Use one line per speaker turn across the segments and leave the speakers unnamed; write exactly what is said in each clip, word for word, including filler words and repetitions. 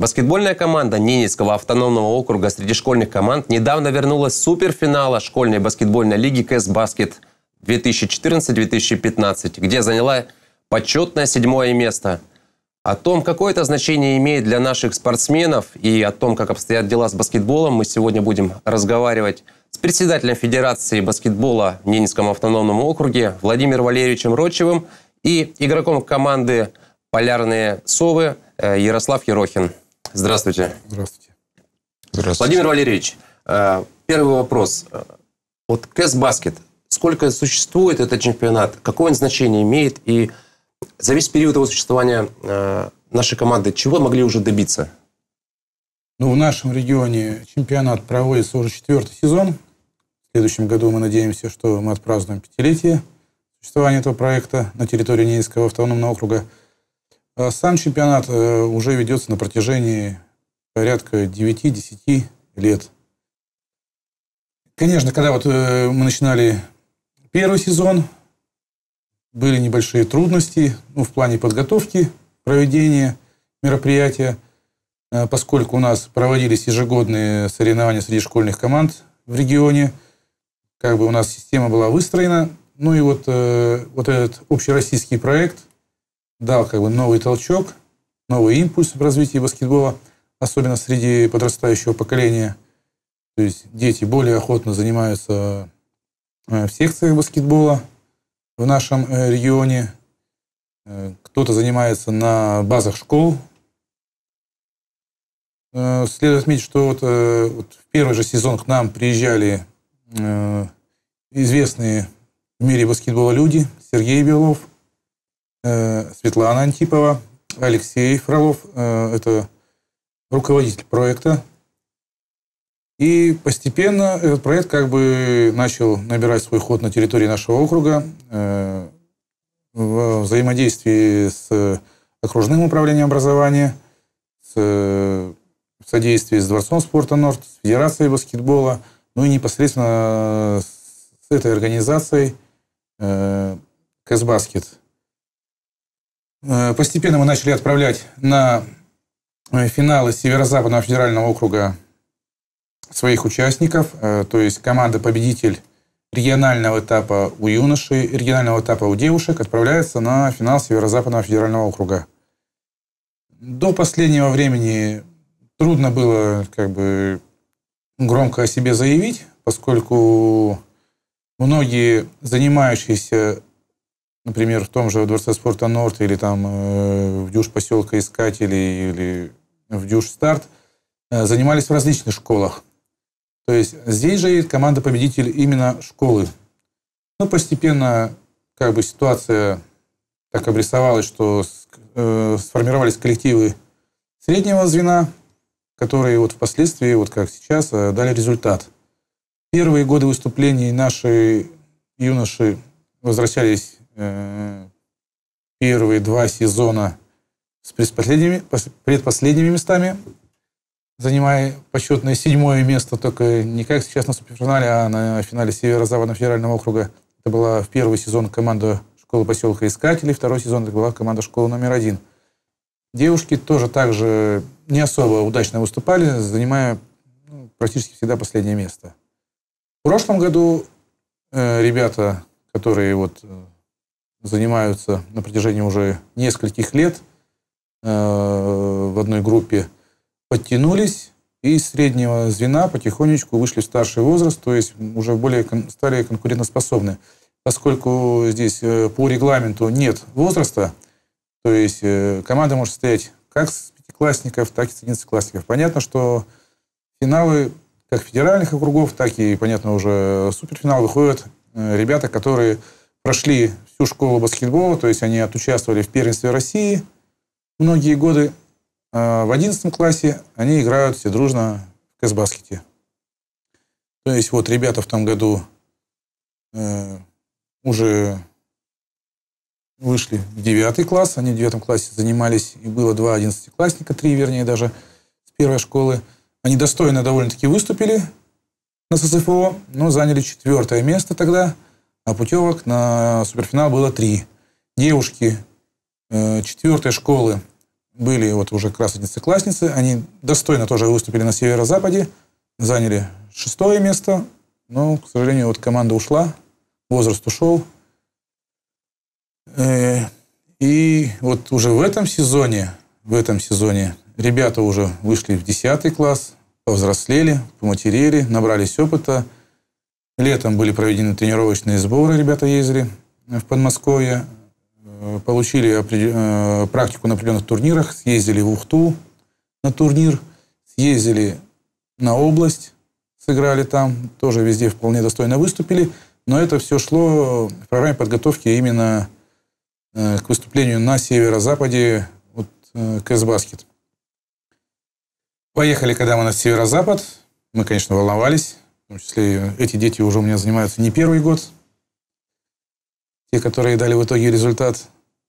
Баскетбольная команда Ненецкого автономного округа среди школьных команд недавно вернулась с суперфинала школьной баскетбольной лиги КСБаскет две тысячи четырнадцать — две тысячи пятнадцать, где заняла почетное седьмое место. О том, какое это значение имеет для наших спортсменов и о том, как обстоят дела с баскетболом, мы сегодня будем разговаривать с председателем Федерации баскетбола в Ненецком автономном округе Владимиром Валерьевичем Ротчевым и игроком команды «Полярные совы» Ярослав Ерохин. Здравствуйте.
Здравствуйте.
Здравствуйте. Владимир Валерьевич, первый вопрос. Вот КСБаскет, сколько существует этот чемпионат, какое он значение имеет, и за весь период его существования нашей команды чего могли уже добиться?
Ну, в нашем регионе чемпионат проводится уже четвертый сезон. В следующем году мы надеемся, что мы отпразднуем пятилетие существования этого проекта на территории Ненецкого автономного округа. Сам чемпионат уже ведется на протяжении порядка девяти-десяти лет. Конечно, когда вот мы начинали первый сезон, были небольшие трудности, ну, в плане подготовки, проведения мероприятия, поскольку у нас проводились ежегодные соревнования среди школьных команд в регионе, как бы у нас система была выстроена. Ну и вот, вот этот общероссийский проект дал как бы новый толчок, новый импульс в развитии баскетбола, особенно среди подрастающего поколения. То есть дети более охотно занимаются в секциях баскетбола в нашем регионе. Кто-то занимается на базах школ. Следует отметить, что вот, вот в первый же сезон к нам приезжали известные в мире баскетбола люди: Сергей Белов, Светлана Антипова, Алексей Фролов. Это руководитель проекта. И постепенно этот проект как бы начал набирать свой ход на территории нашего округа в взаимодействии с окружным управлением образования, с, в содействии с Дворцом спорта «Норд», с Федерацией баскетбола, ну и непосредственно с этой организацией КСБаскет. Постепенно мы начали отправлять на финалы Северо-Западного федерального округа своих участников, то есть команда-победитель регионального этапа у юношей, регионального этапа у девушек отправляется на финал Северо-Западного федерального округа. До последнего времени трудно было как бы громко о себе заявить, поскольку многие занимающиеся, например, в том же Дворце спорта «Норд» или там в дюж поселка Искателей или в дюж «Старт» занимались в различных школах. То есть здесь же команда-победитель именно школы. Но постепенно как бы ситуация так обрисовалась, что э, сформировались коллективы среднего звена, которые вот впоследствии, вот как сейчас, дали результат. Первые годы выступлений наши юноши возвращались э, первые два сезона с предпоследними, предпоследними местами, занимая почетное седьмое место, только не как сейчас на суперфинале, а на финале Северо-Западного федерального округа. Это была в первый сезон команда школы поселка Искателей, второй сезон это была команда школы номер один. Девушки тоже также не особо удачно выступали, занимая ну, практически всегда последнее место. В прошлом году э, ребята, которые вот, э, занимаются на протяжении уже нескольких лет э, в одной группе, подтянулись и из среднего звена потихонечку вышли в старший возраст, то есть уже более стали конкурентоспособны. Поскольку здесь по регламенту нет возраста, то есть команда может состоять как с пятиклассников, так и с одиннадцатиклассников. Понятно, что финалы как федеральных округов, так и, понятно, уже суперфинал выходят ребята, которые прошли всю школу баскетбола, то есть они отучаствовали в первенстве России многие годы. В одиннадцатом классе они играют все дружно в КСБаскете. То есть вот ребята в том году э, уже вышли в девятый класс. Они в девятом классе занимались, и было два одиннадцатиклассника, три вернее даже, с первой школы. Они достойно довольно-таки выступили на ССФО, но заняли четвертое место тогда, а путевок на суперфинал было три. Девушки э, четвертой школы были вот уже как раз одиннадцатиклассницы. Они достойно тоже выступили на северо-западе, заняли шестое место. Но, к сожалению, вот команда ушла, возраст ушел. И вот уже в этом сезоне, в этом сезоне ребята уже вышли в десятый класс, повзрослели, поматерели, набрались опыта. Летом были проведены тренировочные сборы, ребята ездили в Подмосковье, получили практику на определенных турнирах, съездили в Ухту на турнир, съездили на область, сыграли там, тоже везде вполне достойно выступили, но это все шло в программе подготовки именно к выступлению на северо-западе вот, КС-Баскет. Поехали, когда мы на северо-запад, мы, конечно, волновались, в том числе эти дети уже у меня занимаются не первый год, те, которые дали в итоге результат.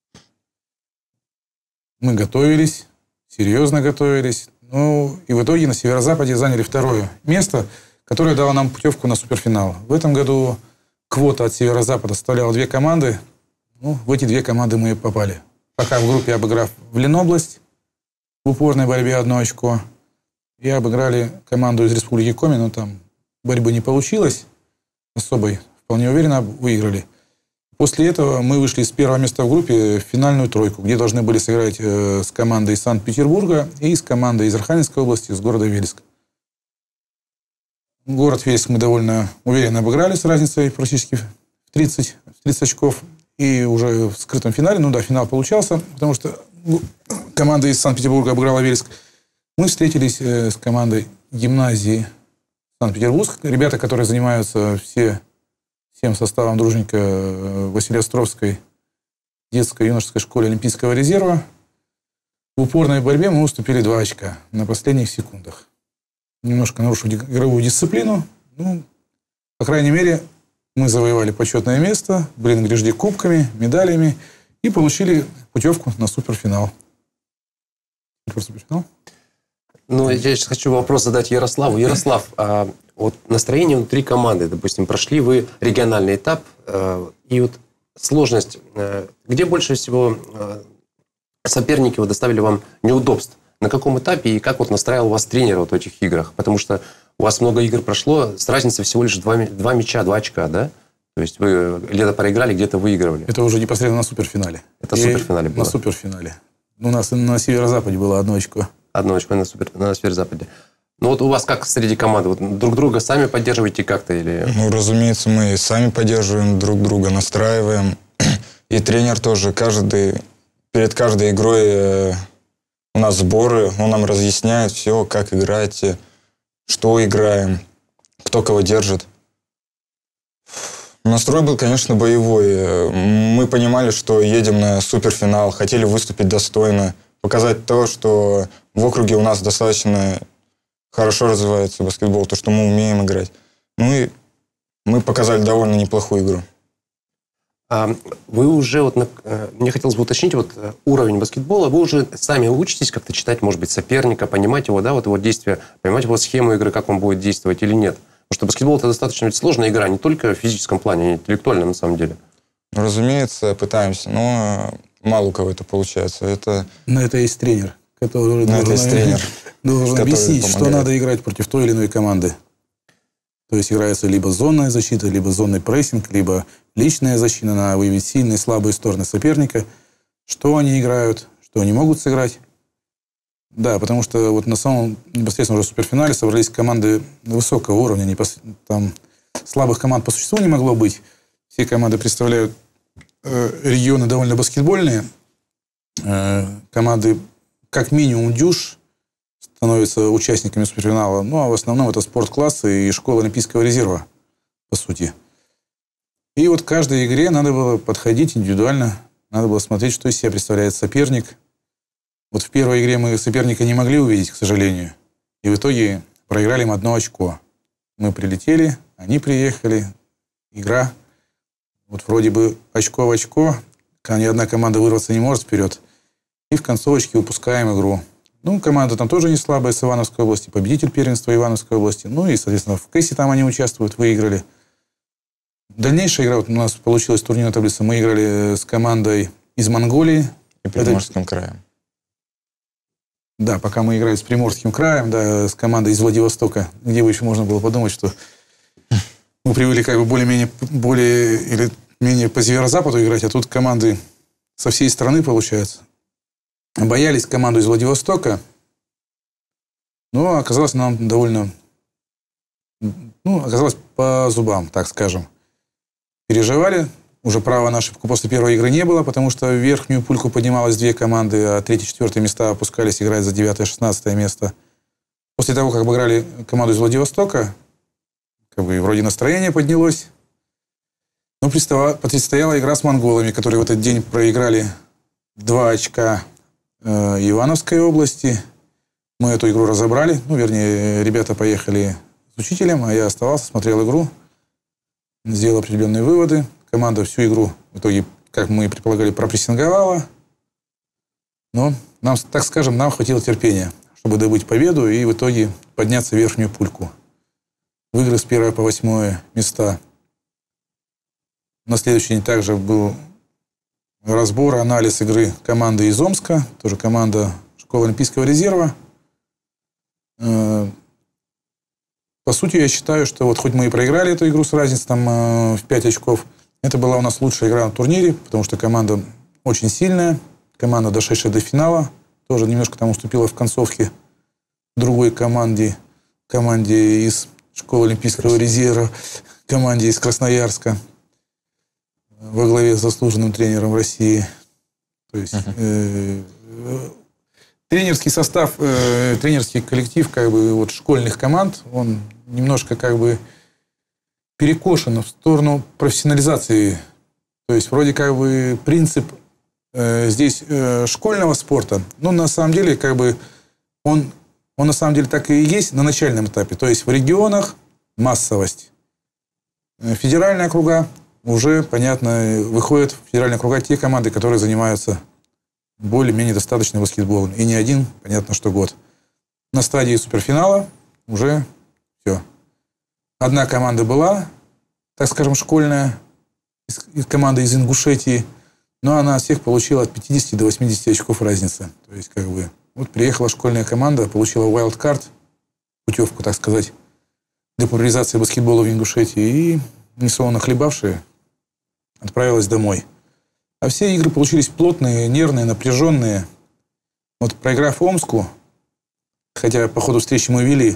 Мы готовились, серьезно готовились, ну и в итоге на северо-западе заняли второе место, которое дало нам путевку на суперфинал. В этом году квота от северо-запада составляла две команды. Ну, в эти две команды мы и попали. Пока в группе обыграв в Ленобласть в упорной борьбе одно очко, и обыграли команду из Республики Коми, но там борьбы не получилось особой, вполне уверенно выиграли. После этого мы вышли с первого места в группе в финальную тройку, где должны были сыграть с командой из Санкт-Петербурга и с командой из Архангельской области, из города Вельск. Город Вельск мы довольно уверенно обыграли с разницей практически в тридцать, тридцать очков. И уже в скрытом финале, ну да, финал получался, потому что команда из Санкт-Петербурга обыграла Вельск. Мы встретились с командой гимназии Санкт-Петербург. Ребята, которые занимаются все, всем составом дружника Василеостровской детской юношеской школе Олимпийского резерва. В упорной борьбе мы уступили два очка на последних секундах. Немножко нарушив игровую дисциплину. Ну, по крайней мере, мы завоевали почетное место, были награждены кубками, медалями и получили путевку на суперфинал. Суперфинал?
Ну, я сейчас хочу вопрос задать Ярославу. Ярослав, а вот настроение внутри команды, допустим, прошли вы региональный этап, и вот сложность, где больше всего соперники вот доставили вам неудобств? На каком этапе и как вот настраивал вас тренер вот в этих играх? Потому что у вас много игр прошло, с разницей всего лишь два, два мяча, два очка, да? То есть вы где-то проиграли, где-то выигрывали.
Это уже непосредственно на суперфинале.
Это в суперфинале было?
На суперфинале. У нас на северо-западе было одно очко.
Одно очко на, супер, на северо-западе. Ну вот у вас как среди команды? Вот друг друга сами поддерживаете как-то? Или...
Ну, разумеется, мы сами поддерживаем друг друга, настраиваем. И тренер тоже каждый, перед каждой игрой у нас сборы, он нам разъясняет все, как играть, что играем, кто кого держит. Настрой был, конечно, боевой. Мы понимали, что едем на суперфинал, хотели выступить достойно, показать то, что в округе у нас достаточно хорошо развивается баскетбол, то, что мы умеем играть. Ну и мы показали довольно неплохую игру.
А вы уже, вот, мне хотелось бы уточнить, вот уровень баскетбола, вы уже сами учитесь как-то читать, может быть, соперника, понимать его, да, вот его действия, понимать его схему игры, как он будет действовать или нет? Потому что баскетбол – это достаточно ведь сложная игра, не только в физическом плане, а и интеллектуально на самом деле.
Разумеется, пытаемся, но мало у кого это получается. Это...
Но это есть тренер, который
но
должен,
есть тренер,
должен объяснить, что надо играть против той или иной команды. То есть играется либо зонная защита, либо зонный прессинг, либо личная защита, надо выявить сильные и слабые стороны соперника, что они играют, что они могут сыграть. Да, потому что вот на самом непосредственно уже суперфинале собрались команды высокого уровня. Непос... Там слабых команд по существу не могло быть. Все команды представляют э, регионы довольно баскетбольные. Э, команды как минимум дюж становятся участниками суперфинала. Ну, а в основном это спортклассы и школа Олимпийского резерва, по сути. И вот к каждой игре надо было подходить индивидуально. Надо было смотреть, что из себя представляет соперник. Вот в первой игре мы соперника не могли увидеть, к сожалению. И в итоге проиграли им одно очко. Мы прилетели, они приехали. Игра. Вот вроде бы очко в очко. Ни одна команда вырваться не может вперед. И в концовочке выпускаем игру. Ну, команда там тоже не слабая с Ивановской области. Победитель первенства Ивановской области. Ну и, соответственно, в КЭСе там они участвуют, выиграли. Дальнейшая игра, вот у нас получилась турнирная таблица. Мы играли с командой из Монголии.
И Приморским краем.
Да, пока мы играли с Приморским краем, да, с командой из Владивостока, где бы еще можно было подумать, что мы привыкли как бы более-менее более или менее по северо-западу играть, а тут команды со всей страны, получается. Боялись команду из Владивостока, но оказалось нам довольно, ну, оказалось по зубам, так скажем. Переживали. Уже права на ошибку после первой игры не было, потому что в верхнюю пульку поднималось две команды, а третье-четвертое места опускались играть за девятое-шестнадцатое место. После того, как обыграли команду из Владивостока, как бы вроде настроение поднялось. Но предстояла игра с монголами, которые в этот день проиграли два очка э, Ивановской области. Мы эту игру разобрали. Ну, вернее, ребята поехали с учителем, а я оставался, смотрел игру, сделал определенные выводы. Команда всю игру в итоге, как мы предполагали, пропрессинговала. Но, нам, так скажем, нам хватило терпения, чтобы добыть победу и в итоге подняться в верхнюю пульку. В игры с первого по восьмое места. На следующий день также был разбор, анализ игры команды из Омска, тоже команда школы Олимпийского резерва. По сути, я считаю, что вот хоть мы и проиграли эту игру с разницей там, в пять очков, это была у нас лучшая игра на турнире, потому что команда очень сильная, команда, дошедшая до финала, тоже немножко там уступила в концовке другой команде, команде из школы Олимпийского резерва, команде из Красноярска во главе с заслуженным тренером России. То есть э, тренерский состав, э, тренерский коллектив как бы, вот, школьных команд, он немножко как бы перекошен в сторону профессионализации. То есть вроде как бы принцип э, здесь э, школьного спорта, но на самом деле как бы он, он на самом деле так и есть на начальном этапе. То есть в регионах массовость. Федеральные округа уже, понятно, выходят в федеральные округа те команды, которые занимаются более-менее достаточно баскетболом. И не один, понятно, что год. На стадии суперфинала уже все. Одна команда была, так скажем, школьная, из, команда из Ингушетии, но она всех получила от пятидесяти до восьмидесяти очков разницы. То есть, как бы, вот приехала школьная команда, получила wildcard, путевку, так сказать, для популяризации баскетбола в Ингушетии, и несолоно хлебавшие отправилась домой. А все игры получились плотные, нервные, напряженные. Вот проиграв Омску, хотя по ходу встречи мы вели,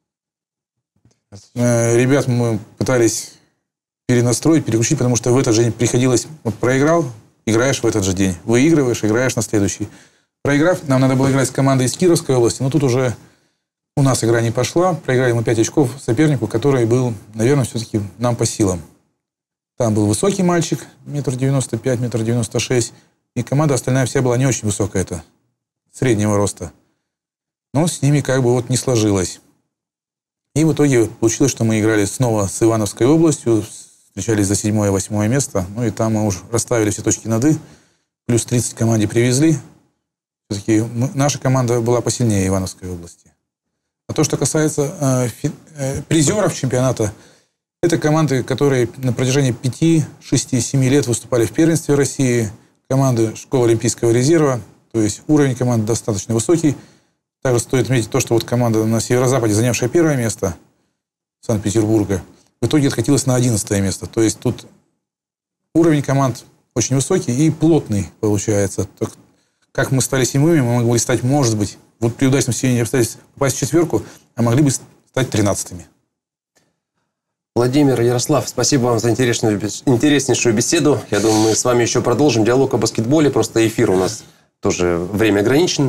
э, ребят мы пытались перенастроить, переключить, потому что в этот же день приходилось, вот проиграл, играешь в этот же день, выигрываешь, играешь на следующий. Проиграв, нам надо было играть с командой из Кировской области, но тут уже у нас игра не пошла, проиграли мы пять очков сопернику, который был, наверное, все-таки нам по силам. Там был высокий мальчик, метр девяносто пять, метр девяносто шесть, и команда остальная вся была не очень высокая, это среднего роста. Но с ними как бы вот не сложилось. И в итоге получилось, что мы играли снова с Ивановской областью, встречались за седьмое и восьмое место, ну и там мы уже расставили все точки над «и», плюс тридцать команде привезли. Все-таки мы, наша команда была посильнее Ивановской области. А то, что касается э, фи, э, призеров чемпионата, это команды, которые на протяжении пяти, шести, семи лет выступали в первенстве России. Команды школы Олимпийского резерва. То есть уровень команды достаточно высокий. Также стоит отметить то, что вот команда на северо-западе, занявшая первое место Санкт-Петербурга, в итоге откатилась на одиннадцатое место. То есть тут уровень команд очень высокий и плотный получается. Так, как мы стали седьмыми, мы могли стать, может быть, вот при удачном стечении обстоятельств попасть в четверку, а могли бы стать тринадцатыми.
Владимир, Ярослав, спасибо вам за интересную, интереснейшую беседу. Я думаю, мы с вами еще продолжим диалог о баскетболе. Просто эфир у нас тоже время ограничен.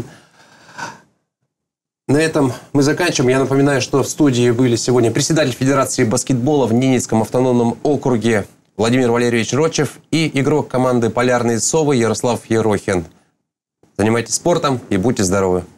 На этом мы заканчиваем. Я напоминаю, что в студии были сегодня председатель Федерации баскетбола в Ненецком автономном округе Владимир Валерьевич Рочев и игрок команды «Полярные совы» Ярослав Ерохин. Занимайтесь спортом и будьте здоровы.